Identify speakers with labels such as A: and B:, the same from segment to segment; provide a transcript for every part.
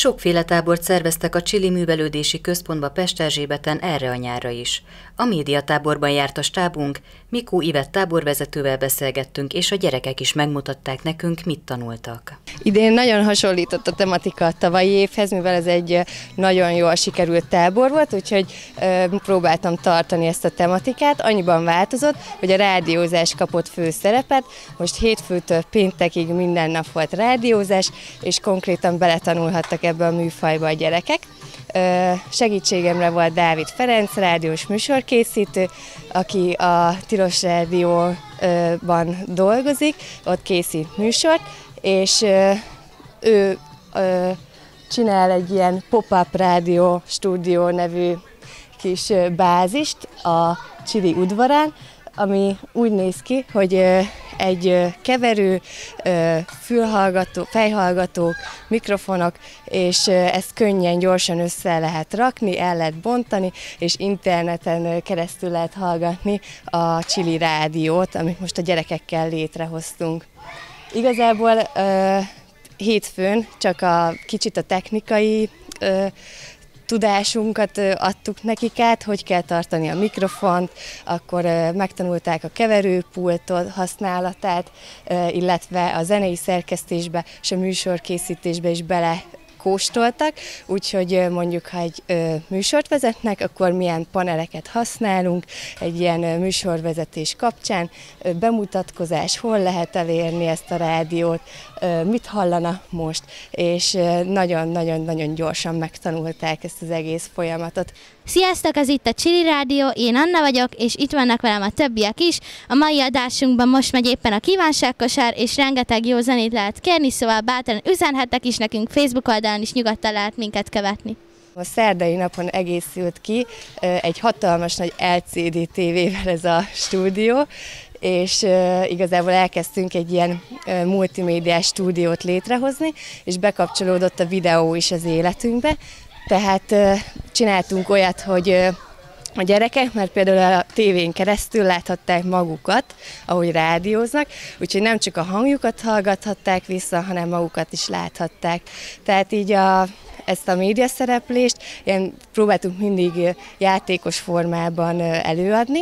A: Sokféle tábort szerveztek a Chili Művelődési Központba Pesterzsébeten erre a nyárra is. A médiatáborban járt a stábunk, Mikó Ivett táborvezetővel beszélgettünk, és a gyerekek is megmutatták nekünk, mit tanultak.
B: Idén nagyon hasonlított a tematika a tavalyi évhez, mivel ez egy nagyon jól sikerült tábor volt, úgyhogy próbáltam tartani ezt a tematikát. Annyiban változott, hogy a rádiózás kapott főszerepet. Most hétfőtől péntekig minden nap volt rádiózás, és konkrétan beletanulhattak ebbe a műfajba a gyerekek. Segítségemre volt Dávid Ferenc, rádiós műsorkészítő, aki a Tilos Rádióban dolgozik, ott készít műsort, és ő csinál egy ilyen pop-up rádió stúdió nevű kis bázist a Chili udvarán, ami úgy néz ki, hogy egy keverő, fejhallgatók, mikrofonok, és ezt könnyen, gyorsan össze lehet rakni, el lehet bontani, és interneten keresztül lehet hallgatni a Chili rádiót, amit most a gyerekekkel létrehoztunk. Igazából hétfőn csak kicsit a technikai tudásunkat adtuk nekik át, hogy kell tartani a mikrofont, akkor megtanulták a keverőpultot használatát, illetve a zenei szerkesztésbe és a műsorkészítésbe is belekóstoltak, úgyhogy mondjuk, ha egy műsort vezetnek, akkor milyen paneleket használunk egy ilyen műsorvezetés kapcsán, bemutatkozás, hol lehet elérni ezt a rádiót, mit hallana most, és nagyon-nagyon gyorsan megtanulták ezt az egész folyamatot.
C: Sziasztok, ez itt a Chili Rádió, én Anna vagyok, és itt vannak velem a többiek is. A mai adásunkban most megy éppen a kívánságkosár, és rengeteg jó zenét lehet kérni, szóval bátran üzenhettek is nekünk, Facebook oldalon is nyugodtan lehet minket követni.
B: A szerdai napon egészült ki egy hatalmas nagy LCD tévével ez a stúdió, és igazából elkezdtünk egy ilyen multimédiás stúdiót létrehozni, és bekapcsolódott a videó is az életünkbe. Tehát csináltunk olyat, hogy a gyerekek, mert például a tévén keresztül láthatták magukat, ahogy rádióznak, úgyhogy nem csak a hangjukat hallgathatták vissza, hanem magukat is láthatták. Tehát így ezt a médiaszereplést próbáltunk mindig játékos formában előadni.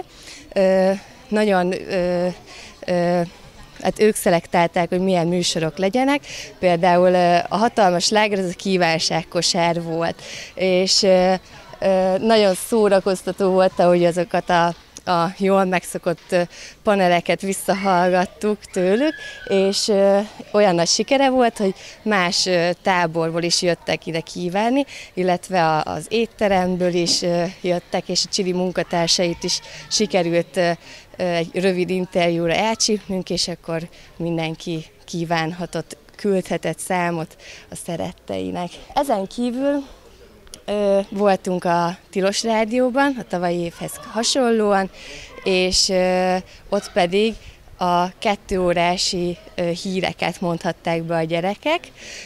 B: Hát ők szelektálták, hogy milyen műsorok legyenek. Például a hatalmas sláger, az a kívánságkosár volt, és nagyon szórakoztató volt, ahogy azokat a jól megszokott paneleket visszahallgattuk tőlük, és olyan nagy sikere volt, hogy más táborból is jöttek ide kívánni, illetve az étteremből is jöttek, és a Chili munkatársait is sikerült egy rövid interjúra elcsípnünk, és akkor mindenki kívánhatott, küldhetett számot a szeretteinek. Ezen kívül voltunk a Tilos Rádióban, a tavalyi évhez hasonlóan, és ott pedig a 2 órási híreket mondhatták be a gyerekek.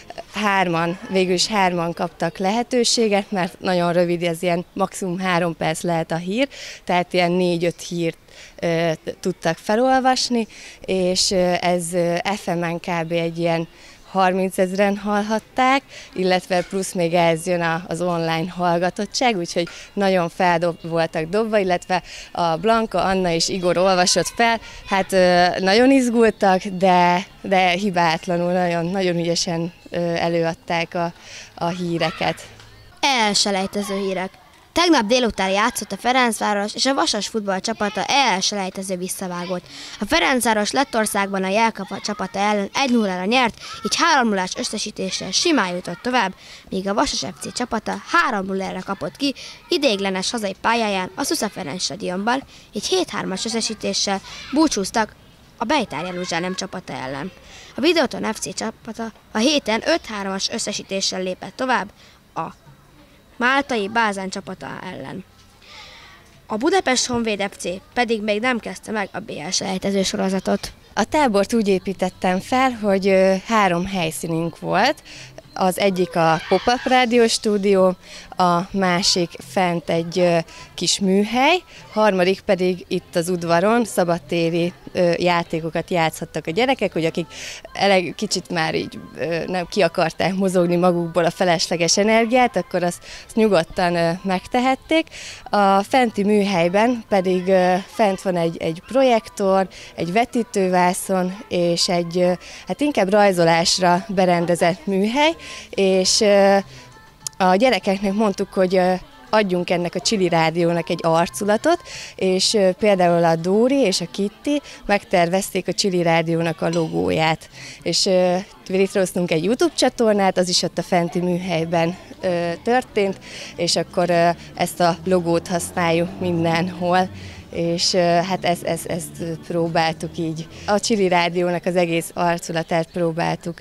B: Végül is hárman kaptak lehetőséget, mert nagyon rövid, ez ilyen maximum 3 perc lehet a hír, tehát ilyen 4-5 hírt tudtak felolvasni, és ez FM-en kb. Egy ilyen 30 000-en hallhatták, illetve plusz még ez jön az online hallgatottság, úgyhogy nagyon voltak dobva, illetve a Blanka, Anna és Igor olvasott fel, hát nagyon izgultak, de hibátlanul, nagyon ügyesen előadták a híreket.
C: Elselejtező hírek. Tegnap délután játszott a Ferencváros és a Vasas futballcsapata elselejtező visszavágót. A Ferencváros Lettországban a Jelkava csapata ellen 1-0-ra nyert, így 3-0-ás összesítéssel simán jutott tovább, míg a Vasas FC csapata 3-0-ra kapott ki ideiglenes hazai pályáján a Szusza Ferenc stadionban, így 7-3-as összesítéssel búcsúztak a Bejtár Jeruzsálem csapata ellen. A Videoton FC csapata a héten 5-3-as összesítéssel lépett tovább a máltai Bázán csapata ellen. A Budapest Honvéd FC pedig még nem kezdte meg a BL selejtező sorozatot.
B: A tábort úgy építettem fel, hogy 3 helyszínünk volt. Az egyik a Pop-up rádió stúdió, a másik fent egy kis műhely, harmadik pedig itt az udvaron szabadtéri játékokat játszhattak a gyerekek, hogy akik kicsit már így nem ki akarták mozogni magukból a felesleges energiát, akkor azt nyugodtan megtehették. A fenti műhelyben pedig fent van egy projektor, egy vetítővászon és egy hát inkább rajzolásra berendezett műhely, és a gyerekeknek mondtuk, hogy adjunk ennek a Csili Rádiónak egy arculatot, és például a Dóri és a Kitty megtervezték a Csili Rádiónak a logóját. És létrehoztunk egy YouTube csatornát, az is ott a fenti műhelyben történt, és akkor ezt a logót használjuk mindenhol. És hát ezt próbáltuk így. A Csili Rádiónak az egész arculatát próbáltuk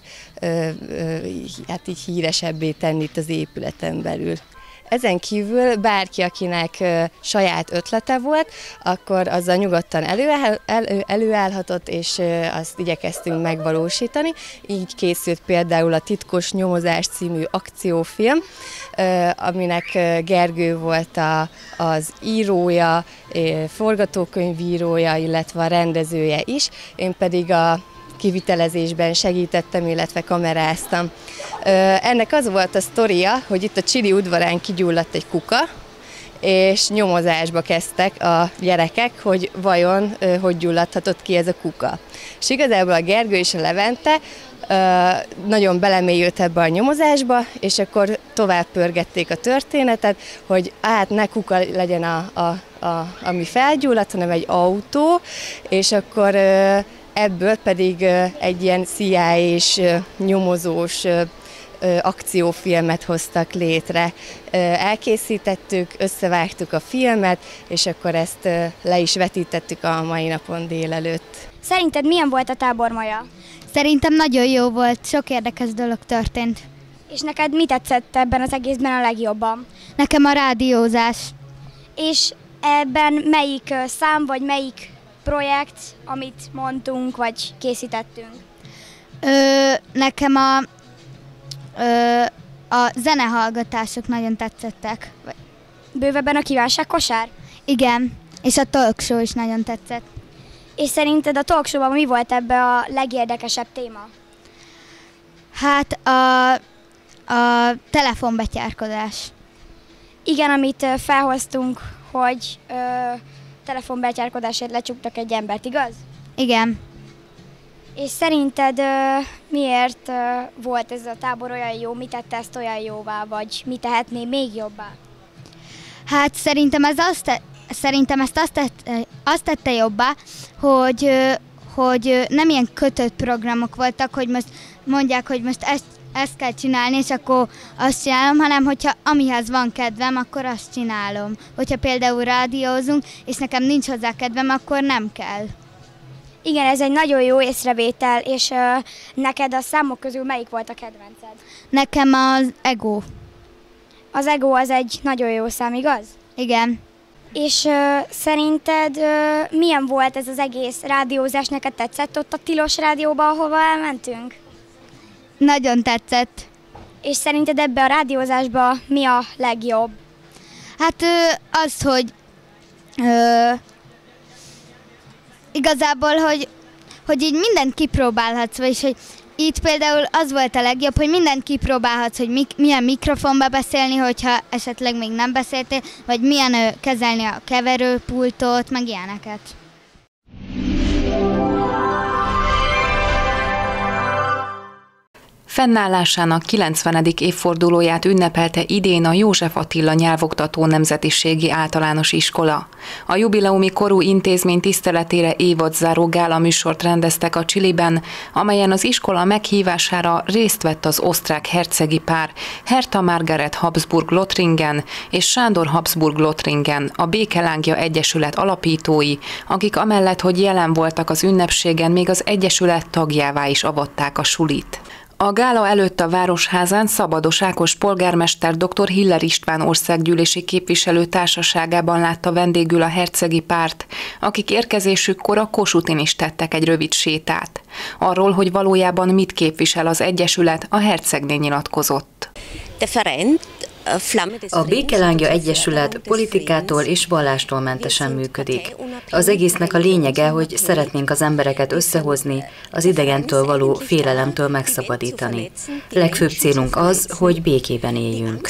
B: hát így híresebbé tenni itt az épületen belül. Ezen kívül bárki, akinek saját ötlete volt, akkor azzal nyugodtan előállhatott, és azt igyekeztünk megvalósítani. Így készült például a Titkos Nyomozás című akciófilm, aminek Gergő volt az írója, forgatókönyvírója, illetve a rendezője is. Én pedig a kivitelezésben segítettem, illetve kameráztam. Ennek az volt a sztoria, hogy itt a Csili udvarán kigyulladt egy kuka, és nyomozásba kezdtek a gyerekek, hogy vajon hogy gyulladhatott ki ez a kuka. És igazából a Gergő és a Levente nagyon belemélyült ebbe a nyomozásba, és akkor tovább pörgették a történetet, hogy hát ne kuka legyen ami felgyulladt, hanem egy autó, és akkor ebből pedig egy ilyen CIA-s nyomozós akciófilmet hoztak létre. Elkészítettük, összevágtuk a filmet, és akkor ezt le is vetítettük a mai napon délelőtt.
C: Szerinted milyen volt a tábormaja?
D: Szerintem nagyon jó volt, sok érdekes dolog történt.
C: És neked mi tetszett ebben az egészben a legjobban?
D: Nekem a rádiózás.
C: És ebben melyik szám, vagy melyik projekt, amit mondtunk, vagy készítettünk?
D: Nekem a zenehallgatások nagyon tetszettek.
C: Bővebben a kívánságkosár?
D: Igen, és a talk show is nagyon tetszett.
C: És szerinted a talk show-ban mi volt ebbe a legérdekesebb téma?
D: Hát a telefonbetyárkodás.
C: Igen, amit felhoztunk, hogy telefonbetyárkodásért lecsuktak egy embert, igaz?
D: Igen.
C: És szerinted miért volt ez a tábor olyan jó, mi tette ezt olyan jóvá, vagy mi tehetné még jobbá?
D: Hát szerintem ezt azt tette jobbá, hogy nem ilyen kötött programok voltak, hogy most mondják, hogy most ezt kell csinálni, és akkor azt csinálom, hanem hogyha amihez van kedvem, akkor azt csinálom. Hogyha például rádiózunk, és nekem nincs hozzá kedvem, akkor nem kell.
C: Igen, ez egy nagyon jó észrevétel, és neked a számok közül melyik volt a kedvenced?
D: Nekem az ego.
C: Az ego az egy nagyon jó szám, igaz?
D: Igen.
C: És szerinted milyen volt ez az egész rádiózás? Neked tetszett ott a tilos rádióban, ahova elmentünk?
D: Nagyon tetszett.
C: És szerinted ebbe a rádiózásba mi a legjobb?
D: Hát az, hogy igazából, hogy így mindent kipróbálhatsz, vagyis hogy itt például az volt a legjobb, hogy mindent kipróbálhatsz, hogy milyen mikrofonba beszélni, hogyha esetleg még nem beszéltél, vagy milyen kezelni a keverőpultot, meg ilyeneket.
E: Fennállásának 90. évfordulóját ünnepelte idén a József Attila Nyelvoktató Nemzetiségi Általános Iskola. A jubileumi korú intézmény tiszteletére évadzáró gála műsort rendeztek a Csiliben, amelyen az iskola meghívására részt vett az osztrák hercegi pár Hertha Margaret Habsburg-Lothringen és Sándor Habsburg-Lothringen, a Békelángja Egyesület alapítói, akik amellett, hogy jelen voltak az ünnepségen, még az Egyesület tagjává is avatták a sulit. A gála előtt a Városházán Szabados Ákos polgármester dr. Hiller István országgyűlési képviselő társaságában látta vendégül a hercegi párt, akik érkezésükkor a Kossuthon is tettek egy rövid sétát. Arról, hogy valójában mit képvisel az Egyesület, a hercegné nyilatkozott.
F: Der Verein
A: A Békelángja Egyesület politikától és vallástól mentesen működik. Az egésznek a lényege, hogy szeretnénk az embereket összehozni, az idegentől való félelemtől megszabadítani. Legfőbb célunk az, hogy békében éljünk.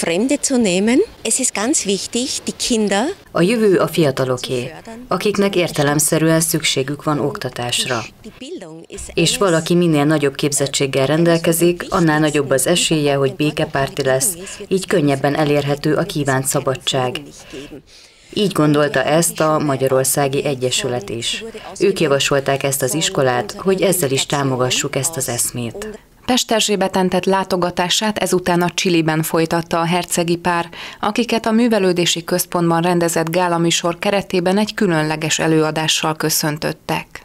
A: A jövő a fiataloké, akiknek értelemszerűen szükségük van oktatásra. És valaki minél nagyobb képzettséggel rendelkezik, annál nagyobb az esélye, hogy békepárti lesz, így könnyebben elérhető a kívánt szabadság. Így gondolta ezt a Magyarországi Egyesület is. Ők javasolták ezt az iskolát, hogy ezzel is támogassuk ezt az eszmét.
E: Pesterzsébeten tett látogatását ezután a Chiliben folytatta a hercegi pár, akiket a művelődési központban rendezett gálaműsor keretében egy különleges előadással köszöntöttek.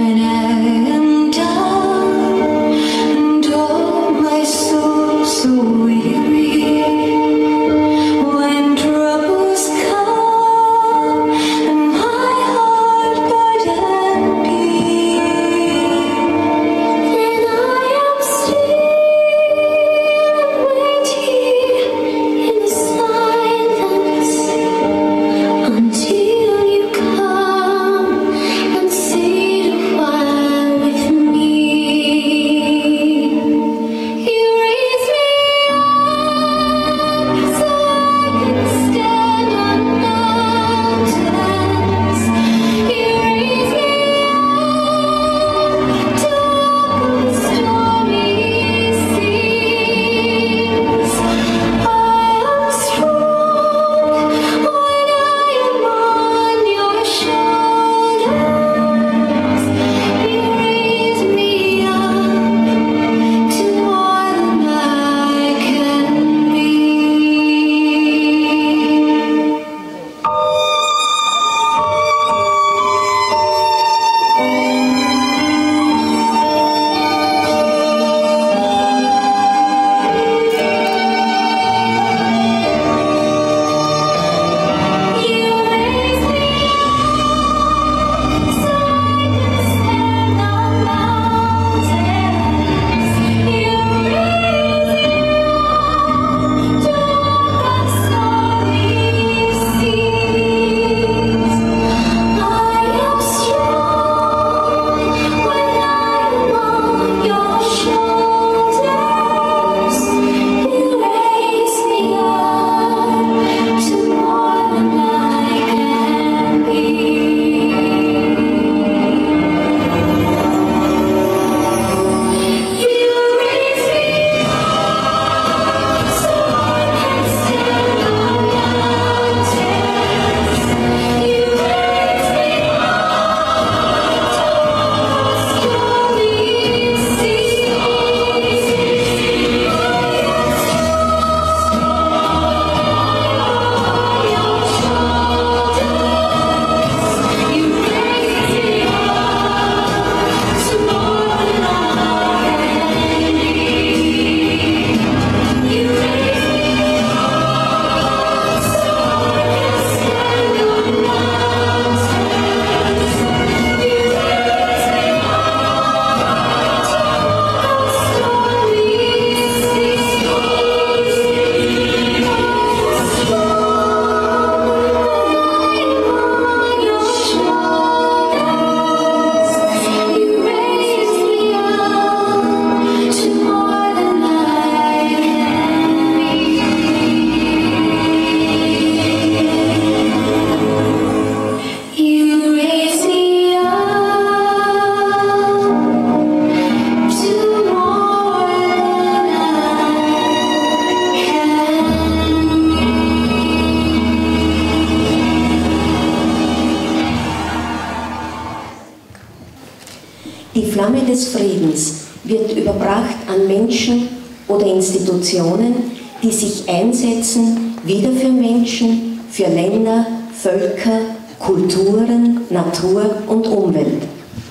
F: Die Flamme des Friedens wird überbracht an Menschen oder Institutionen, die sich einsetzen, wieder für Menschen, für Länder, Völker, Kulturen, Natur und Umwelt.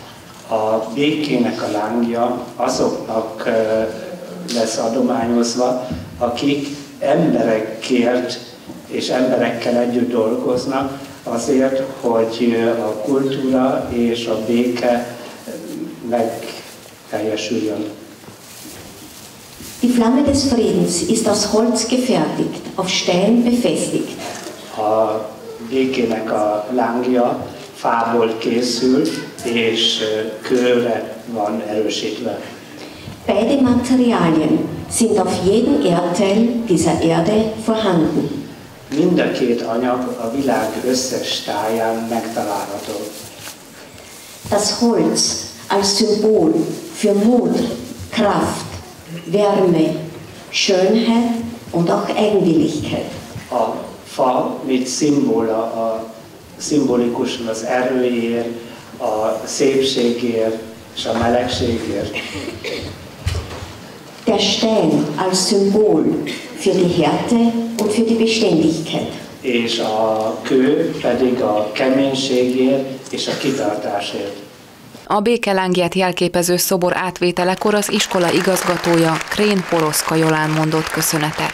G: A békének a lángja azoknak lesz adományozva, akik emberekért és emberekkel együtt dolgoznak azért, hogy a kultúra és a béke megteljesüljön.
F: Die Flamme des Friedens ist aus Holz gefertigt, auf Stein befestigt.
G: A békének a lángja fából készül, és kőre van erősítve.
F: Beide Materialien sind auf jedem Erdteil dieser Erde vorhanden.
G: Mind a két anyag a világ összes táján megtalálható.
F: Das Holz als Symbol für Mut, Kraft, Wärme, Schönheit und auch Eigenwilligkeit.
G: A fa, mint szimbolikusan az erőért, a szépségért és a melegségért.
F: Der Stein als Symbol für die Härte und für die Beständigkeit.
G: És a kő pedig a keménységért és a kitartásért.
E: A békelángját jelképező szobor átvételekor az iskola igazgatója, Krén Poroszka Jolán mondott köszönetet.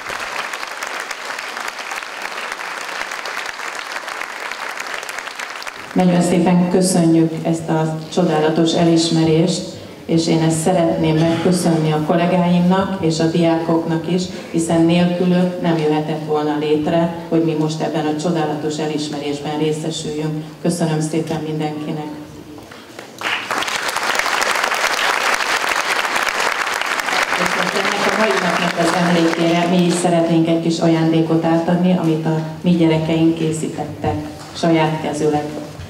H: Nagyon szépen köszönjük ezt a csodálatos elismerést, és én ezt szeretném megköszönni a kollégáimnak és a diákoknak is, hiszen nélkülük nem jöhetett volna létre, hogy mi most ebben a csodálatos elismerésben részesüljünk. Köszönöm szépen mindenkinek! A mai napnak az emlékére mi is szeretnénk egy kis ajándékot átadni, amit a mi gyerekeink készítettek saját kezüleg.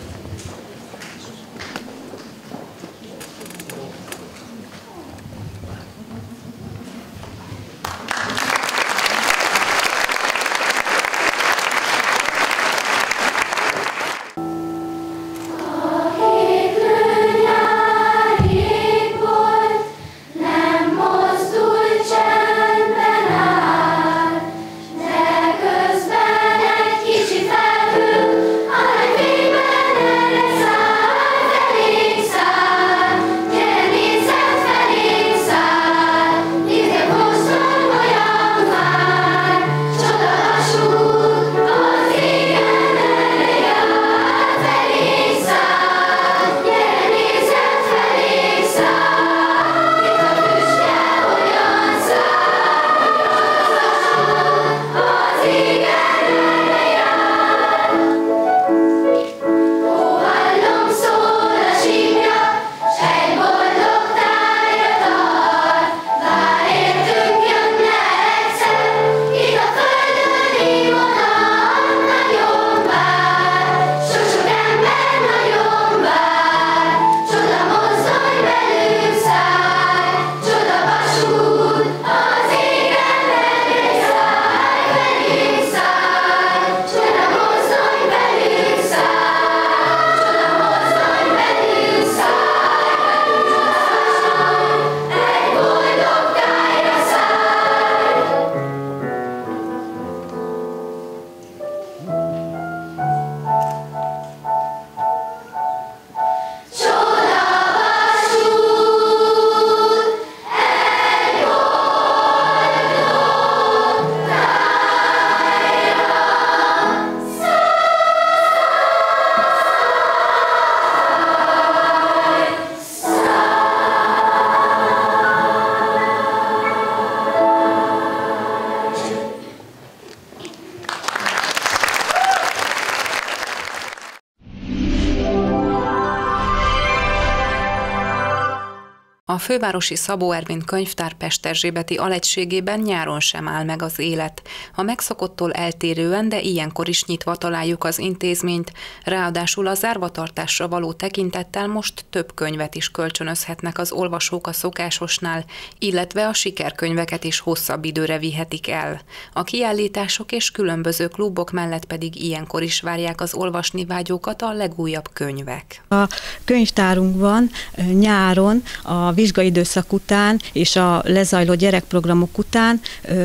E: A fővárosi Szabó Ervin könyvtár Pesterzsébeti alegységében nyáron sem áll meg az élet. A megszokottól eltérően, de ilyenkor is nyitva találjuk az intézményt, ráadásul a zárvatartásra való tekintettel most több könyvet is kölcsönözhetnek az olvasók a szokásosnál, illetve a sikerkönyveket is hosszabb időre vihetik el. A kiállítások és különböző klubok mellett pedig ilyenkor is várják az olvasni vágyókat a legújabb könyvek.
I: A könyvtárunkban nyáron a vizsgaidőszak után és a lezajló gyerekprogramok után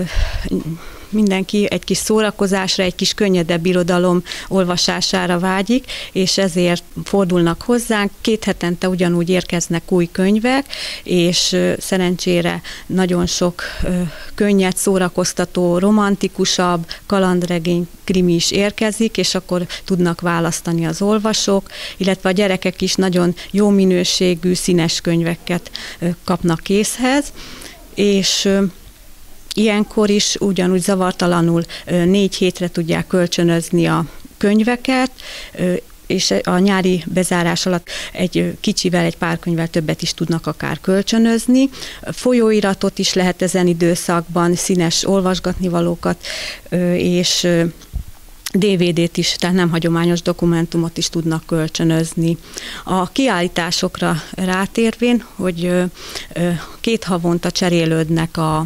I: mindenki egy kis szórakozásra, egy kis könnyedebb irodalom olvasására vágyik, és ezért fordulnak hozzánk. 2 hetente ugyanúgy érkeznek új könyvek, és szerencsére nagyon sok könnyed, szórakoztató, romantikusabb, kalandregény, krimi is érkezik, és akkor tudnak választani az olvasók, illetve a gyerekek is nagyon jó minőségű, színes könyveket kapnak készhez, és ilyenkor is ugyanúgy zavartalanul 4 hétre tudják kölcsönözni a könyveket, és a nyári bezárás alatt egy kicsivel, egy pár könyvvel többet is tudnak akár kölcsönözni. Folyóiratot is lehet ezen időszakban, színes olvasgatnivalókat, és DVD-t is, tehát nem hagyományos dokumentumot is tudnak kölcsönözni. A kiállításokra rátérvén, hogy 2 havonta cserélődnek a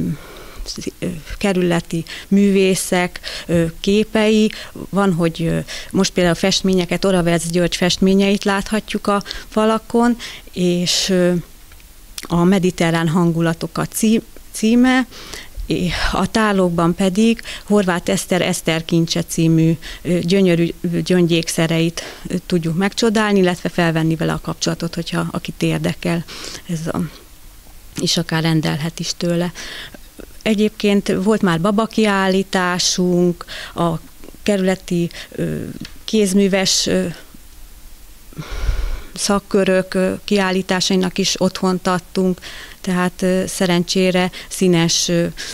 I: kerületi művészek képei. Van, hogy most például a festményeket, Oravec György festményeit láthatjuk a falakon, és a mediterrán hangulatok a címe, a tárlókban pedig Horváth Eszter Kincse című gyönyörű gyöngyékszereit tudjuk megcsodálni, illetve felvenni vele a kapcsolatot, hogyha akit érdekel, és akár rendelhet is tőle. Egyébként volt már babakiállításunk, a kerületi kézműves szakkörök kiállításainak is otthont adtunk, tehát szerencsére színes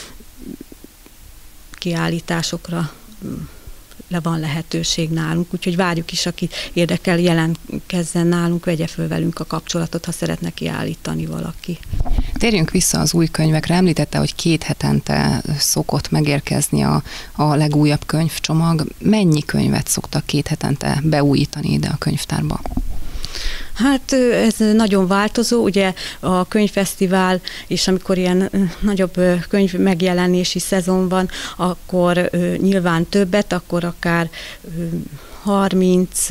I: kiállításokra le van lehetőség nálunk, úgyhogy várjuk is, aki érdekel, jelentkezzen nálunk, vegye föl velünk a kapcsolatot, ha szeretne kiállítani valaki.
E: Térjünk vissza az új könyvekre. Említette, hogy 2 hetente szokott megérkezni a legújabb könyvcsomag. Mennyi könyvet szoktak 2 hetente beújítani ide a könyvtárba?
I: Hát ez nagyon változó, ugye a könyvfesztivál, és amikor ilyen nagyobb könyv megjelenési szezon van, akkor nyilván többet, akkor akár 30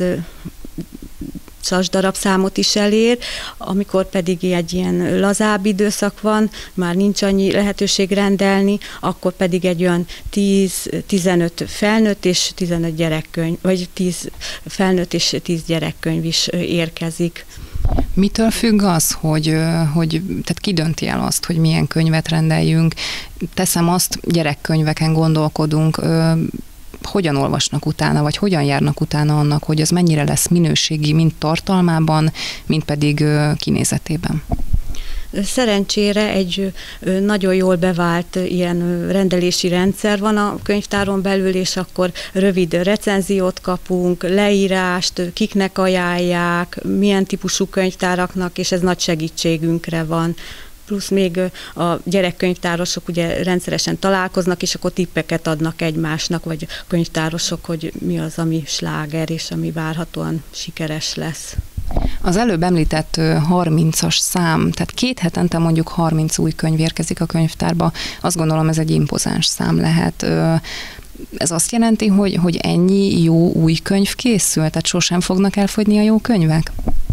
I: darabszámot is elér, amikor pedig egy ilyen lazább időszak van, már nincs annyi lehetőség rendelni, akkor pedig egy olyan 10-15 felnőtt és 15 gyerekkönyv, vagy 10 felnőtt és 10 gyerekkönyv is érkezik.
E: Mitől függ az, hogy tehát ki dönti el azt, hogy milyen könyvet rendeljünk? Teszem azt, gyerekkönyveken gondolkodunk, hogyan olvasnak utána, vagy hogyan járnak utána annak, hogy az mennyire lesz minőségi, mind tartalmában, mind pedig kinézetében?
I: Szerencsére egy nagyon jól bevált ilyen rendelési rendszer van a könyvtáron belül, és akkor rövid recenziót kapunk, leírást, kiknek ajánlják, milyen típusú könyvtáraknak, és ez nagy segítségünkre van. Plusz még a gyerekkönyvtárosok ugye rendszeresen találkoznak, és akkor tippeket adnak egymásnak, vagy a könyvtárosok, hogy mi az, ami sláger, és ami várhatóan sikeres lesz.
E: Az előbb említett 30-as szám, tehát 2 hetente mondjuk 30 új könyv érkezik a könyvtárba. Azt gondolom, ez egy impozáns szám lehet. Ez azt jelenti, hogy ennyi jó új könyv készül? Tehát sosem fognak elfogyni a jó könyvek?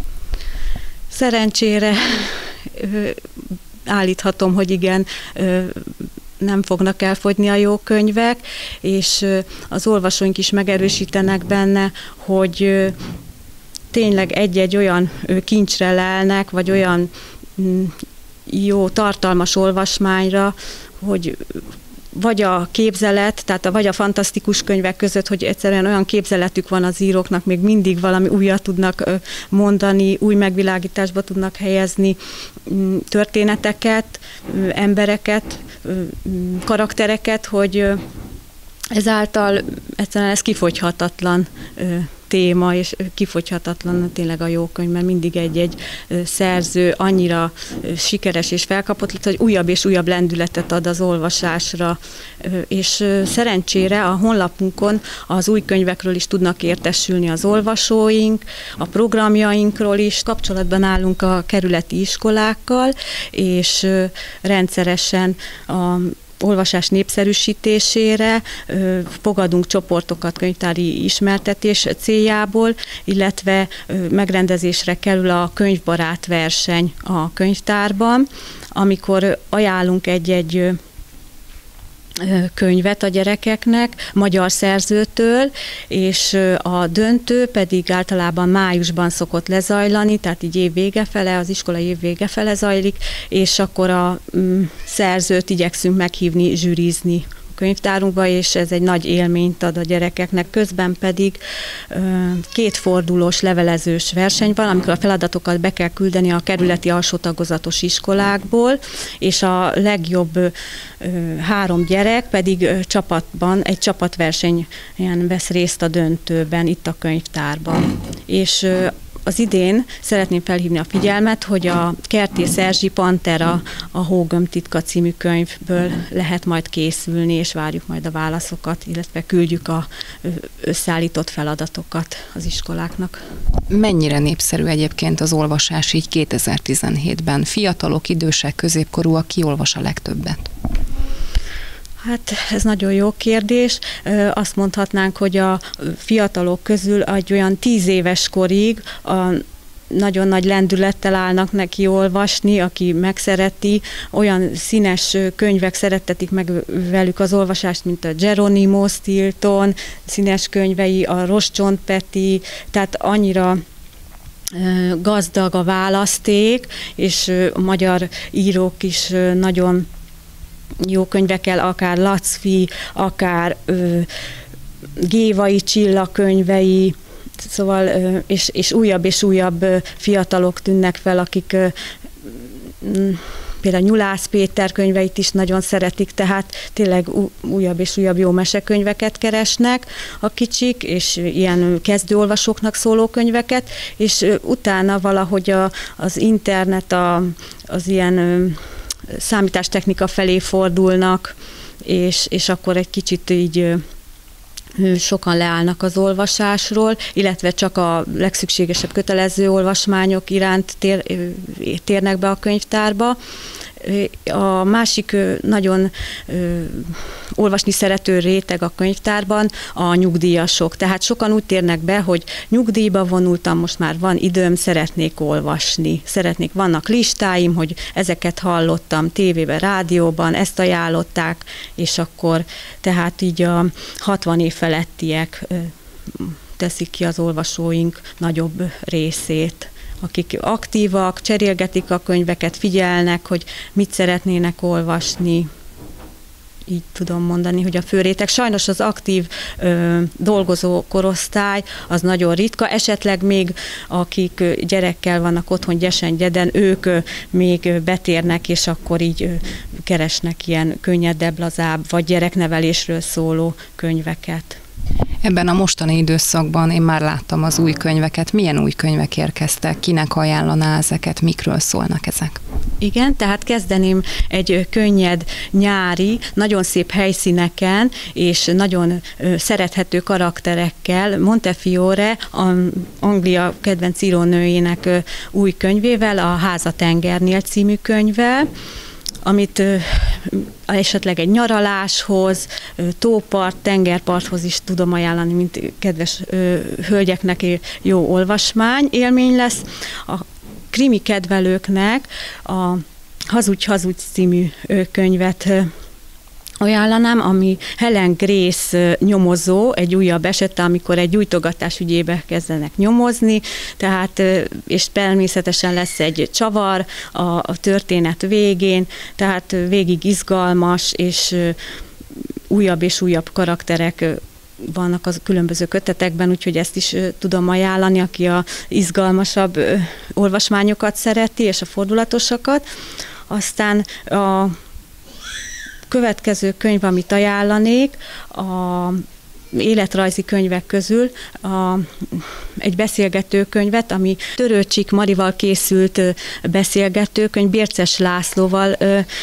I: Szerencsére állíthatom, hogy igen, nem fognak elfogyni a jó könyvek, és az olvasóink is megerősítenek benne, hogy tényleg egy-egy olyan kincsre lelnek, vagy olyan jó, tartalmas olvasmányra, hogy vagy a képzelet, tehát vagy a fantasztikus könyvek között, hogy egyszerűen olyan képzeletük van az íróknak, még mindig valami újat tudnak mondani, új megvilágításba tudnak helyezni történeteket, embereket, karaktereket, hogy ezáltal egyszerűen ez kifogyhatatlan téma, és kifogyhatatlan tényleg a jó könyv, mert mindig egy-egy szerző annyira sikeres és felkapott lett, hogy újabb és újabb lendületet ad az olvasásra, és szerencsére a honlapunkon az új könyvekről is tudnak értesülni az olvasóink, a programjainkról is, kapcsolatban állunk a kerületi iskolákkal, és rendszeresen a olvasás népszerűsítésére fogadunk csoportokat könyvtári ismertetés céljából, illetve megrendezésre kerül a könyvbarát verseny a könyvtárban, amikor ajánlunk egy-egy könyvet a gyerekeknek, magyar szerzőtől, és a döntő pedig általában májusban szokott lezajlani, tehát így év vége fele, az iskola év vége fele zajlik, és akkor a szerzőt igyekszünk meghívni, zsűrizni könyvtárunkba, és ez egy nagy élményt ad a gyerekeknek. Közben pedig 2 fordulós levelezős verseny van, amikor a feladatokat be kell küldeni a kerületi alsó tagozatos iskolákból, és a legjobb 3 gyerek pedig csapatban, egy csapatversenyen vesz részt a döntőben, itt a könyvtárban. És az idén szeretném felhívni a figyelmet, hogy a Kertész Erzsi Pantera, a Hógömb titka című könyvből lehet majd készülni, és várjuk majd a válaszokat, illetve küldjük a összeállított feladatokat az iskoláknak.
E: Mennyire népszerű egyébként az olvasás így 2017-ben? Fiatalok, idősek, középkorúak, ki olvas a legtöbbet?
I: Hát ez nagyon jó kérdés. Azt mondhatnánk, hogy a fiatalok közül egy olyan 10 éves korig nagyon nagy lendülettel állnak neki olvasni, aki megszereti, olyan színes könyvek szerettetik meg velük az olvasást, mint a Geronimo Stilton színes könyvei, a Roscsont Peti, tehát annyira gazdag a választék, és a magyar írók is nagyon jó könyvekkel, akár Lacfi, akár Gévai Csilla könyvei, szóval, és újabb fiatalok tűnnek fel, akik például Nyulász Péter könyveit is nagyon szeretik, tehát tényleg újabb és újabb jó mesekönyveket keresnek a kicsik, és ilyen kezdőolvasóknak szóló könyveket, és utána valahogy az internet, az ilyen számítástechnika felé fordulnak, és akkor egy kicsit így sokan leállnak az olvasásról, illetve csak a legszükségesebb kötelező olvasmányok iránt térnek be a könyvtárba. A másik nagyon olvasni szerető réteg a könyvtárban a nyugdíjasok. Tehát sokan úgy térnek be, hogy nyugdíjba vonultam, most már van időm, szeretnék olvasni. Vannak listáim, hogy ezeket hallottam tévében, rádióban, ezt ajánlották, és akkor tehát így a 60 év felettiek teszik ki az olvasóink nagyobb részét, akik aktívak, cserélgetik a könyveket, figyelnek, hogy mit szeretnének olvasni. Így tudom mondani, hogy a fő réteg. Sajnos az aktív dolgozó korosztály az nagyon ritka, esetleg még akik gyerekkel vannak otthon gyesen-gyeden, ők még betérnek, és akkor így keresnek ilyen könnyedebb, lazább, vagy gyereknevelésről szóló könyveket.
E: Ebben a mostani időszakban én már láttam az új könyveket. Milyen új könyvek érkeztek? Kinek ajánlaná ezeket? Mikről szólnak ezek?
I: Igen, tehát kezdeném egy könnyed, nyári, nagyon szép helyszíneken és nagyon szerethető karakterekkel, Montefiore, Anglia kedvenc írónőjének új könyvével, a Ház a tengernél című könyvvel, amit esetleg egy nyaraláshoz, tópart, tengerparthoz is tudom ajánlani, mint kedves hölgyeknek jó olvasmány élmény lesz. A krimi kedvelőknek a Hazudj című könyvet ajánlanám, ami Helen Grace nyomozó, egy újabb esete, amikor egy gyújtogatás ügyébe kezdenek nyomozni, tehát, és természetesen lesz egy csavar a történet végén, tehát végig izgalmas, és újabb karakterek vannak az különböző kötetekben, úgyhogy ezt is tudom ajánlani, aki a izgalmasabb olvasmányokat szereti, és a fordulatosakat. Aztán a következő könyv, amit ajánlanék, a életrajzi könyvek közül egy beszélgetőkönyvet, ami Törőcsik Marival készült beszélgetőkönyv, Bérces Lászlóval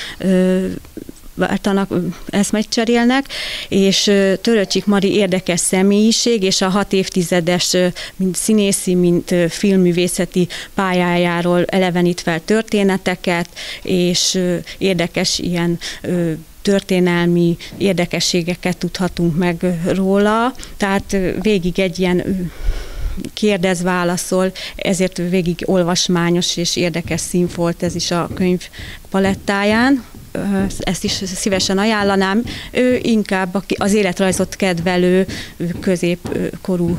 I: eszmét cserélnek, és Törőcsik Mari érdekes személyiség, és a 6 évtizedes mind színészi, mint filmművészeti pályájáról elevenít fel történeteket, és érdekes ilyen történelmi érdekességeket tudhatunk meg róla, tehát végig egy ilyen kérdez-válaszol, ezért végig olvasmányos és érdekes színfolt ez is a könyv palettáján. Ezt is szívesen ajánlanám. Ő inkább az életrajzot kedvelő középkorú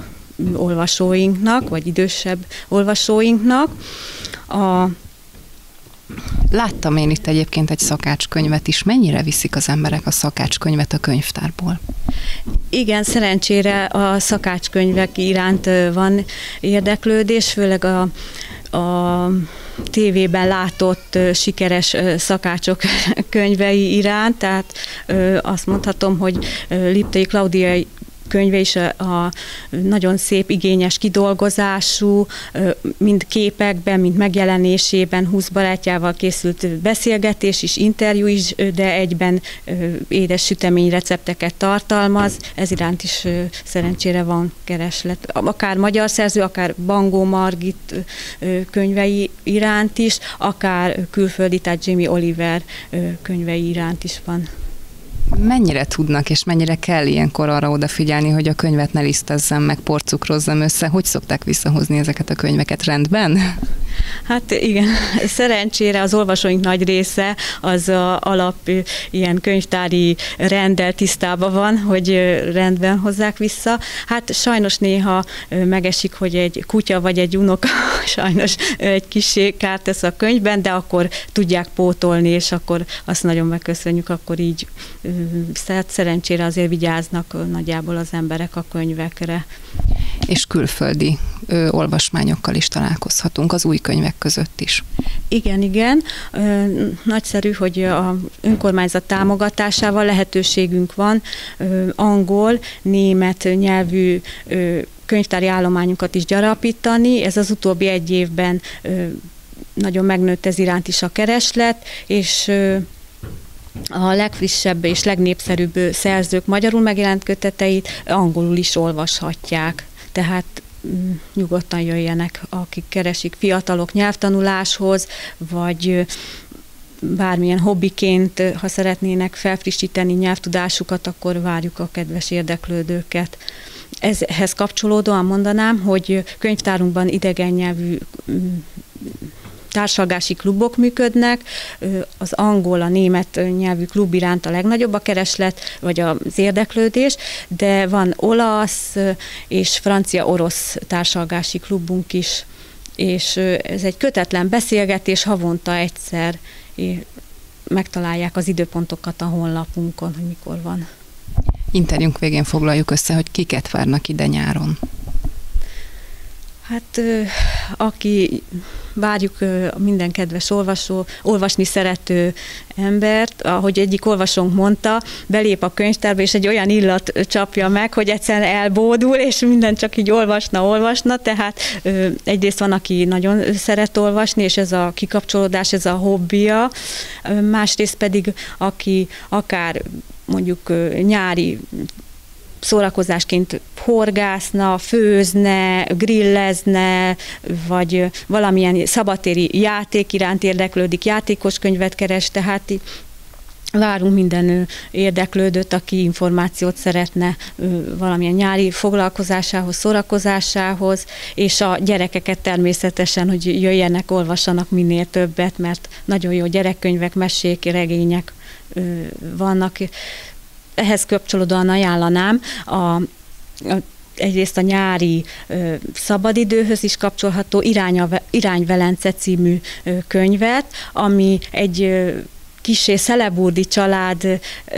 I: olvasóinknak, vagy idősebb olvasóinknak. A
E: Láttam én itt egyébként egy szakácskönyvet is. Mennyire viszik az emberek a szakácskönyvet a könyvtárból?
I: Igen, szerencsére a szakácskönyvek iránt van érdeklődés, főleg a tévében látott sikeres szakácsok könyvei iránt, tehát azt mondhatom, hogy Liptai Klaudia könyve is a nagyon szép, igényes kidolgozású, mind képekben, mind megjelenésében, 20 barátjával készült beszélgetés is, interjú is, de egyben édes süteményrecepteket tartalmaz. Ez iránt is szerencsére van kereslet. Akár magyar szerző, akár Bangó Margit könyvei iránt is, akár külföldi, tehát Jamie Oliver könyvei iránt is van.
E: Mennyire tudnak és mennyire kell ilyenkor arra odafigyelni, hogy a könyvet ne lisztezzem meg, porcukrozzam össze? Hogy szokták visszahozni ezeket a könyveket? Rendben?
I: Hát igen, szerencsére az olvasóink nagy része az alap ilyen könyvtári renddel tisztában van, hogy rendben hozzák vissza. Hát sajnos néha megesik, hogy egy kutya vagy egy unoka sajnos egy kissé kárt tesz a könyvben, de akkor tudják pótolni, és akkor azt nagyon megköszönjük, akkor így szerencsére azért vigyáznak nagyjából az emberek a könyvekre.
E: És külföldi olvasmányokkal is találkozhatunk az új könyvek között is.
I: Igen. Nagyszerű, hogy az önkormányzat támogatásával lehetőségünk van angol, német nyelvű könyvtári állományunkat is gyarapítani. Ez az utóbbi egy évben nagyon megnőtt ez iránt is a kereslet, és a legfrissebb és legnépszerűbb szerzők magyarul megjelent köteteit angolul is olvashatják. Tehát nyugodtan jöjjenek, akik keresik, fiatalok nyelvtanuláshoz, vagy bármilyen hobbiként, ha szeretnének felfrissíteni nyelvtudásukat, akkor várjuk a kedves érdeklődőket. Ehhez kapcsolódóan mondanám, hogy könyvtárunkban idegen nyelvű társalgási klubok működnek, az angol, a német nyelvű klub iránt a legnagyobb a kereslet, vagy az érdeklődés, de van olasz és francia-orosz társalgási klubunk is, és ez egy kötetlen beszélgetés, havonta egyszer megtalálják az időpontokat a honlapunkon, hogy mikor van.
E: Interjúnk végén foglaljuk össze, hogy kiket várnak ide nyáron.
I: Hát aki várjuk minden kedves olvasni szerető embert, ahogy egyik olvasónk mondta, belép a könyvtárba, és egy olyan illat csapja meg, hogy egyszerűen elbódul, és minden csak így olvasna, tehát egyrészt van, aki nagyon szeret olvasni, és ez a kikapcsolódás, ez a hobbija, másrészt pedig, aki akár mondjuk nyári szórakozásként horgászna, főzne, grillezne, vagy valamilyen szabadtéri játék iránt érdeklődik, játékos könyvet keres, tehát várunk minden érdeklődőt, aki információt szeretne valamilyen nyári foglalkozásához, szórakozásához, és a gyerekeket természetesen, hogy jöjjenek, olvassanak minél többet, mert nagyon jó gyerekkönyvek, mesék, regények vannak. Ehhez kapcsolódóan ajánlanám egyrészt a nyári szabadidőhöz is kapcsolható Irány Velence című könyvet, ami egy kissé szeleburdi család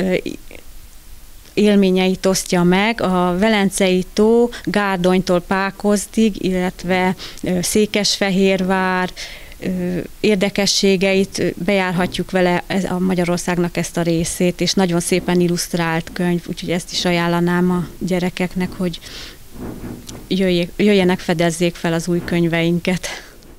I: élményeit osztja meg a Velencei tó Gárdonytól Pákozdig, illetve Székesfehérvár érdekességeit, bejárhatjuk vele a Magyarországnak ezt a részét, és nagyon szépen illusztrált könyv, úgyhogy ezt is ajánlanám a gyerekeknek, hogy jöjjenek, fedezzék fel az új könyveinket.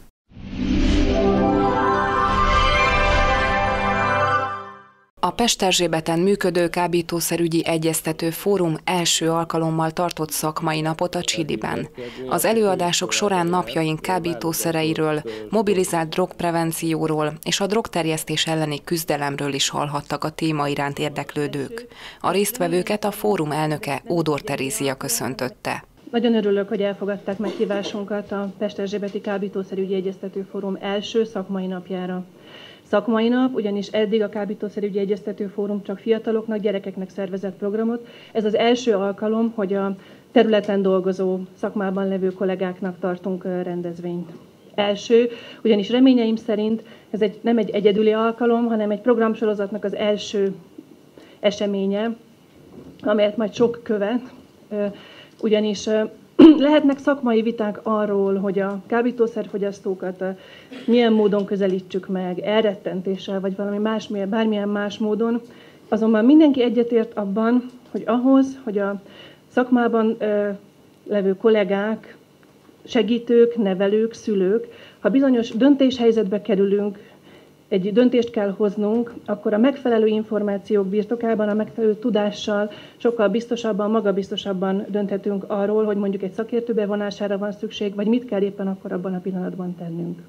E: A Pesterzsébeten működő kábítószerügyi egyeztető fórum első alkalommal tartott szakmai napot a Csiliben. Az előadások során napjaink kábítószereiről, mobilizált drogprevencióról és a drogterjesztés elleni küzdelemről is hallhattak a téma iránt érdeklődők. A résztvevőket a fórum elnöke, Ódor Terézia köszöntötte.
J: Nagyon örülök, hogy elfogadták meghívásunkat a Pesterzsébeti Kábítószerügyi Egyeztető Fórum első szakmai napjára. Szakmai nap, ugyanis eddig a Kábítószerügyi Egyeztető Fórum csak fiataloknak, gyerekeknek szervezett programot. Ez az első alkalom, hogy a területen dolgozó, szakmában levő kollégáknak tartunk rendezvényt. első, ugyanis reményeim szerint ez nem egy egyedüli alkalom, hanem egy programsorozatnak az első eseménye, amelyet majd sok követ, ugyanis lehetnek szakmai viták arról, hogy a kábítószerfogyasztókat milyen módon közelítsük meg, elrettentéssel, vagy bármilyen más módon, azonban mindenki egyetért abban, hogy ahhoz, hogy a szakmában levő kollégák, segítők, nevelők, szülők, ha bizonyos döntéshelyzetbe kerülünk, egy döntést kell hoznunk, akkor a megfelelő információk birtokában, a megfelelő tudással sokkal biztosabban, magabiztosabban dönthetünk arról, hogy mondjuk egy szakértő bevonására van szükség, vagy mit kell éppen akkor abban a pillanatban tennünk.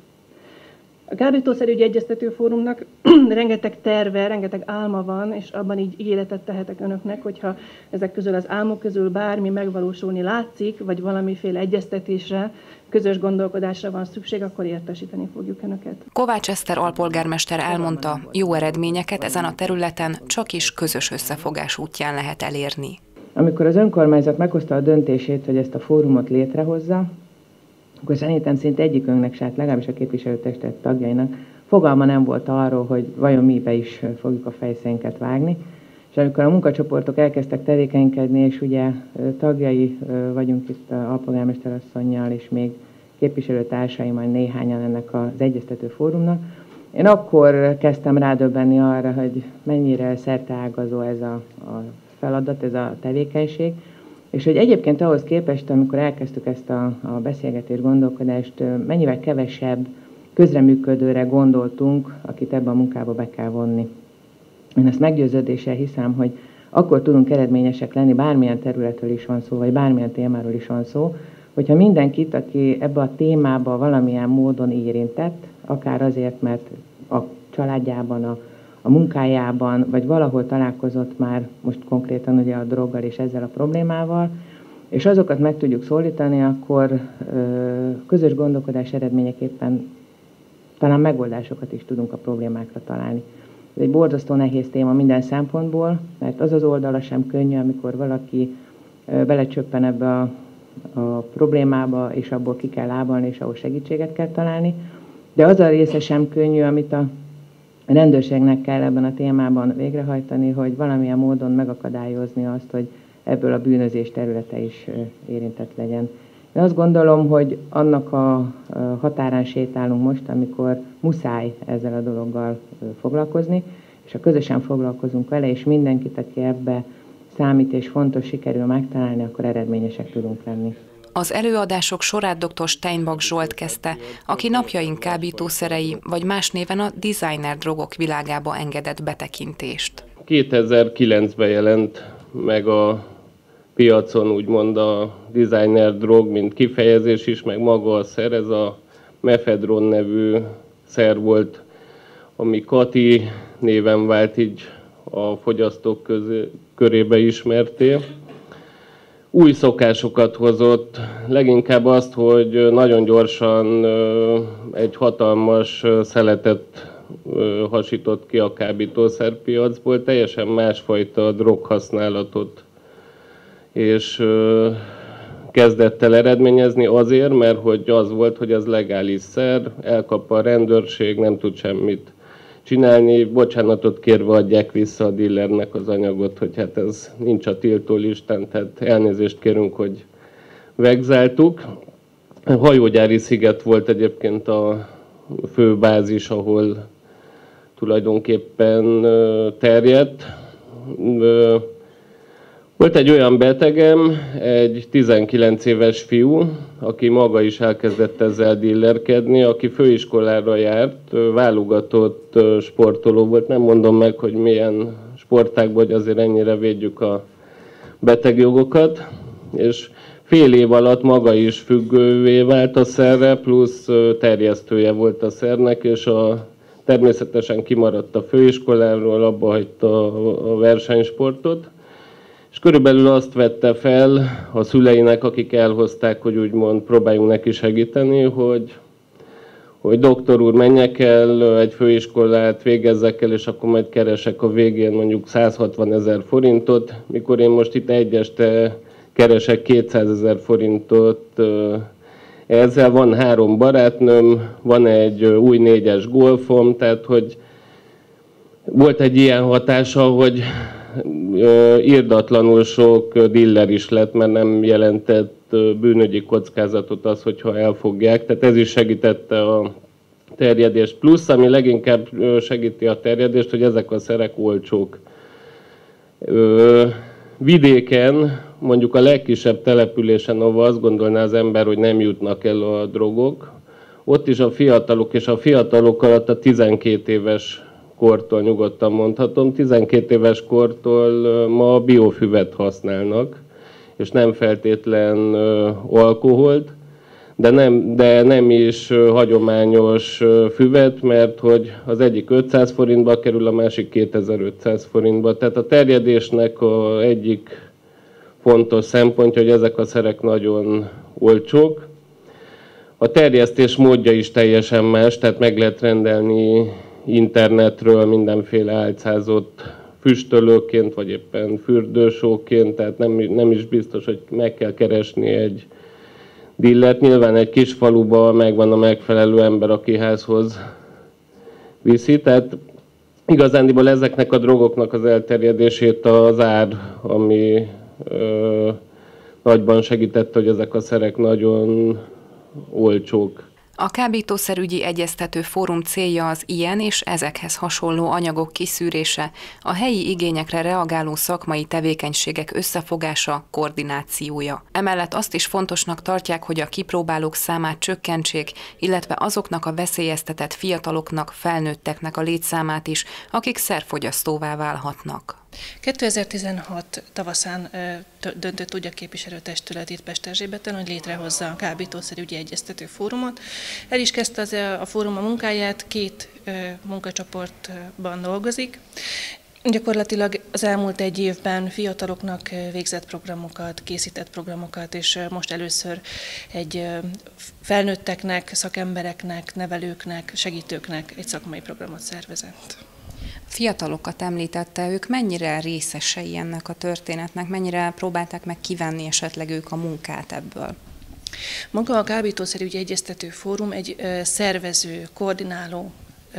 J: A kábítószerügyi egyeztető fórumnak rengeteg terve, rengeteg álma van, és abban így ígéretet tehetek önöknek, hogyha ezek közül az álmok közül bármi megvalósulni látszik, vagy valamiféle egyeztetésre, közös gondolkodásra van szükség, akkor értesíteni fogjuk önöket.
E: Kovács Eszter alpolgármester elmondta, jó eredményeket ezen a területen csak is közös összefogás útján lehet elérni.
K: Amikor az önkormányzat meghozta a döntését, hogy ezt a fórumot létrehozza, akkor szerintem szinte egyikünknek, se, legalábbis a képviselőtestet tagjainak fogalma nem volt arról, hogy vajon mibe is fogjuk a fejszénket vágni. És amikor a munkacsoportok elkezdtek tevékenykedni, és ugye tagjai vagyunk itt alpolgármester asszonnyal, és még képviselőtársaimmal néhányan ennek az egyeztető fórumnak, én akkor kezdtem rádöbbenni arra, hogy mennyire szerteágazó ez a feladat, ez a tevékenység, és hogy egyébként ahhoz képest, amikor elkezdtük ezt a beszélgetést, gondolkodást, mennyivel kevesebb közreműködőre gondoltunk, akit ebbe a munkába be kell vonni. Én ezt meggyőződéssel hiszem, hogy akkor tudunk eredményesek lenni, bármilyen területről is van szó, vagy bármilyen témáról is van szó, hogyha mindenkit, aki ebbe a témába valamilyen módon érintett, akár azért, mert a családjában, a munkájában, vagy valahol találkozott már most konkrétan ugye a droggal és ezzel a problémával, és azokat meg tudjuk szólítani, akkor közös gondolkodás eredményeképpen talán megoldásokat is tudunk a problémákra találni. Ez egy borzasztó nehéz téma minden szempontból, mert az az oldala sem könnyű, amikor valaki belecsöppen ebbe a problémába, és abból ki kell lábalni, és ahol segítséget kell találni, de az a része sem könnyű, amit a rendőrségnek kell ebben a témában végrehajtani, hogy valamilyen módon megakadályozni azt, hogy ebből a bűnözés területe is érintett legyen. Én azt gondolom, hogy annak a határán sétálunk most, amikor muszáj ezzel a dologgal foglalkozni, és ha közösen foglalkozunk vele, és mindenkit, aki ebbe számít és fontos sikerül megtalálni, akkor eredményesek tudunk lenni.
E: Az előadások sorát dr. Steinbach Zsolt kezdte, aki napjaink kábítószerei, vagy más néven a designer drogok világába engedett betekintést.
L: 2009-ben jelent meg a piacon úgymond a designer drog, mint kifejezés is, meg maga a szer, ez a mefedron nevű szer volt, ami Kati néven vált így a fogyasztók körébe ismerté. Új szokásokat hozott, leginkább azt, hogy nagyon gyorsan egy hatalmas szeletet hasított ki a kábítószerpiacból, teljesen másfajta droghasználatot, és kezdett el eredményezni azért, mert hogy az volt, hogy ez legális szer, elkap a rendőrség, nem tud semmit csinálni, bocsánatot kérve adják vissza a dealernek az anyagot, hogy hát ez nincs a tiltólistán, tehát elnézést kérünk, hogy vegzáltuk. A hajógyári sziget volt egyébként a fő bázis, ahol tulajdonképpen terjedt. Volt egy olyan betegem, egy 19 éves fiú, aki maga is elkezdett ezzel dílerkedni, aki főiskolára járt, válogatott sportoló volt, nem mondom meg, hogy milyen sportágban, hogy azért ennyire védjük a betegjogokat, és fél év alatt maga is függővé vált a szerre, plusz terjesztője volt a szernek, és természetesen kimaradt a főiskoláról, abba hagyta a versenysportot. És körülbelül azt vette fel a szüleinek, akik elhozták, hogy úgymond próbáljunk neki segíteni, hogy doktor úr, menjek el egy főiskolát, végezzek el, és akkor majd keresek a végén mondjuk 160 000 forintot, mikor én most itt egy este keresek 200 000 forintot Ezzel van 3 barátnőm, van egy új 4-es golfom, tehát hogy volt egy ilyen hatása, hogy irdatlanul sok diller is lett, mert nem jelentett bűnügyi kockázatot az, hogyha elfogják. Tehát ez is segítette a terjedést. Plusz, ami leginkább segíti a terjedést, hogy ezek a szerek olcsók. Vidéken, mondjuk a legkisebb településen, ahol azt gondolná az ember, hogy nem jutnak el a drogok, ott is a fiatalok, és a fiatalok alatt a 12 éves kortól nyugodtan mondhatom, 12 éves kortól ma biofüvet használnak, és nem feltétlen alkoholt, de nem is hagyományos füvet, mert hogy az egyik 500 forintba kerül, a másik 2500 forintba. Tehát a terjedésnek az egyik fontos szempontja, hogy ezek a szerek nagyon olcsók. A terjesztés módja is teljesen más, tehát meg lehet rendelni internetről mindenféle álcázott füstölőként, vagy éppen fürdősóként, tehát nem is biztos, hogy meg kell keresni egy dillert. Nyilván egy kis faluban megvan a megfelelő ember, aki házhoz viszi, tehát igazándiból ezeknek a drogoknak az elterjedését az ár, ami nagyban segítette, hogy ezek a szerek nagyon olcsók.
E: A kábítószerügyi egyeztető fórum célja az ilyen és ezekhez hasonló anyagok kiszűrése, a helyi igényekre reagáló szakmai tevékenységek összefogása, koordinációja. Emellett azt is fontosnak tartják, hogy a kipróbálók számát csökkentsék, illetve azoknak a veszélyeztetett fiataloknak, felnőtteknek a létszámát is, akik szerfogyasztóvá válhatnak.
J: 2016 tavaszán döntött úgy a képviselőtestület itt Pesterzsébeten, hogy létrehozza a kábítószerügyi egyeztető fórumot. El is kezdte a fórum a munkáját, 2 munkacsoportban dolgozik. Gyakorlatilag az elmúlt 1 évben fiataloknak végzett programokat, készített programokat, és most először egy felnőtteknek, szakembereknek, nevelőknek, segítőknek egy szakmai programot szervezett.
E: Fiatalokat említette, ők mennyire részesei ennek a történetnek, mennyire próbálták meg kivenni esetleg ők a munkát ebből?
J: Maga a kábítószerügyi egyeztető fórum egy szervező, koordináló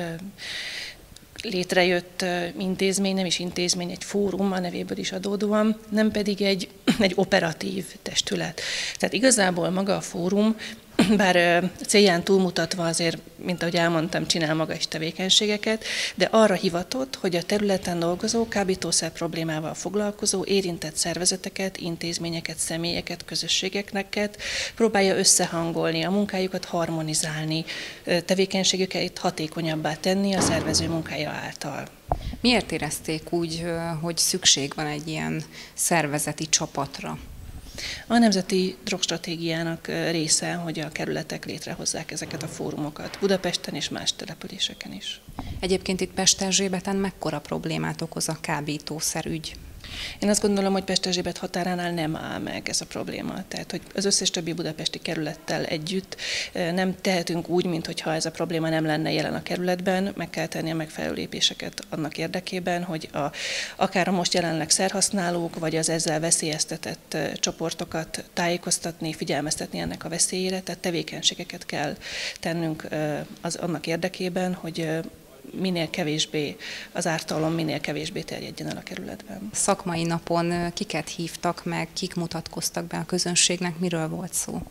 J: létrejött intézmény, nem is intézmény, egy fórum a nevéből is adódóan, nem pedig egy operatív testület. Tehát igazából maga a fórum, bár célján túlmutatva azért, mint ahogy elmondtam, csinál maga is tevékenységeket, de arra hivatott, hogy a területen dolgozó, kábítószer problémával foglalkozó érintett szervezeteket, intézményeket, személyeket, közösségeket próbálja összehangolni, a munkájukat harmonizálni, tevékenységüket hatékonyabbá tenni a szervező munkája által.
E: Miért érezték úgy, hogy szükség van egy ilyen szervezeti csapatra?
J: A Nemzeti Drogstratégiának része, hogy a kerületek létrehozzák ezeket a fórumokat, Budapesten és más településeken is.
E: Egyébként itt Pesterzsébeten mekkora problémát okoz a kábítószerügy?
J: Én azt gondolom, hogy Pesterzsébet határánál nem áll meg ez a probléma. Tehát, hogy az összes többi budapesti kerülettel együtt nem tehetünk úgy, mintha ez a probléma nem lenne jelen a kerületben. Meg kell tenni a megfelelő lépéseket annak érdekében, hogy akár a most jelenleg szerhasználók, vagy az ezzel veszélyeztetett csoportokat tájékoztatni, figyelmeztetni ennek a veszélyére, tehát tevékenységeket kell tennünk annak érdekében, hogy minél kevésbé, az ártalom minél kevésbé terjedjen el a kerületben.
E: Szakmai napon kiket hívtak meg, kik mutatkoztak be a közönségnek, miről volt szó?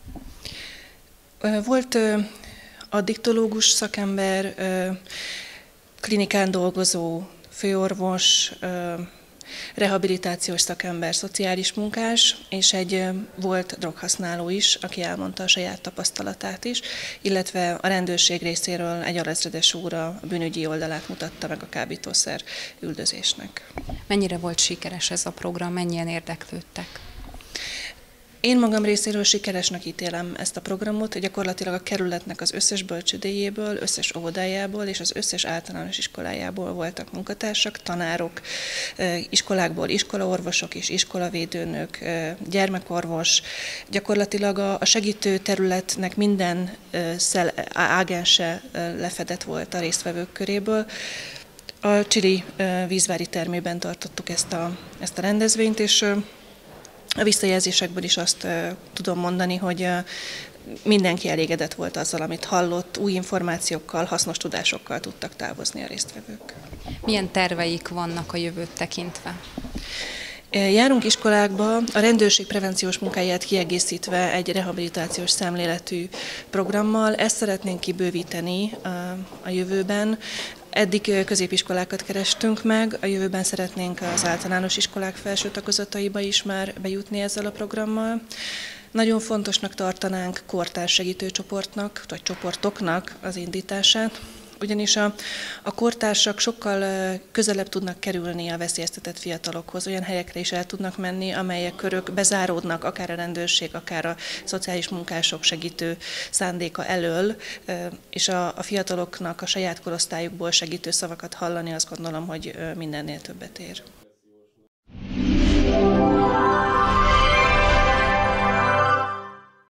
J: Volt addiktológus szakember, klinikán dolgozó főorvos, rehabilitációs szakember, szociális munkás, és egy volt droghasználó is, aki elmondta a saját tapasztalatát is, illetve a rendőrség részéről egy alezredes úr a bűnügyi oldalát mutatta meg a kábítószer üldözésnek.
E: Mennyire volt sikeres ez a program, mennyien érdeklődtek?
J: Én magam részéről sikeresnek ítélem ezt a programot, gyakorlatilag a kerületnek az összes bölcsődéjéből, összes óvodájából és az összes általános iskolájából voltak munkatársak, tanárok, iskolákból iskolaorvosok és iskolavédőnök, gyermekorvos. Gyakorlatilag a segítő területnek minden ágense lefedett volt a résztvevők köréből. A Csili vízvári termében tartottuk ezt a rendezvényt, és a visszajelzésekből is azt tudom mondani, hogy
M: mindenki elégedett volt azzal, amit hallott, új információkkal, hasznos tudásokkal tudtak távozni a résztvevők.
E: Milyen terveik vannak a jövőt tekintve?
M: Járunk iskolákba, a rendőrség prevenciós munkáját kiegészítve egy rehabilitációs szemléletű programmal. Ezt szeretnénk kibővíteni a jövőben. Eddig középiskolákat kerestünk meg, a jövőben szeretnénk az általános iskolák felső tagozataiba is már bejutni ezzel a programmal. Nagyon fontosnak tartanánk kortárs segítőcsoportnak, vagy csoportoknak az indítását, ugyanis a kortársak sokkal közelebb tudnak kerülni a veszélyeztetett fiatalokhoz, olyan helyekre is el tudnak menni, amelyek körök bezáródnak, akár a rendőrség, akár a szociális munkások segítő szándéka elől, és a fiataloknak a saját korosztályukból segítő szavakat hallani, azt gondolom, hogy mindennél többet ér.